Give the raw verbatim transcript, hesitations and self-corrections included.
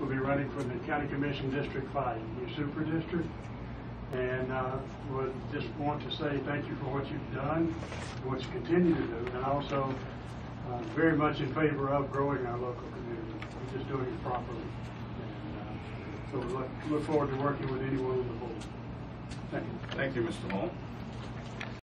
will be running for the County Commission District five, your super district. And uh, would just want to say thank you for what you've done and what you continue to do, and also uh, very much in favor of growing our local community. We're just doing it properly. And, uh, so we look, look forward to working with anyone on the board. Thank you. Thank you, Mister Hall.